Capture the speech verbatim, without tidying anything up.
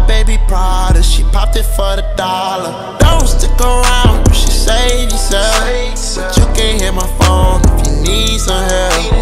baby Prada, she popped it for the dollar. Don't stick around, you should save yourself. But you can hit my phone if you need some help.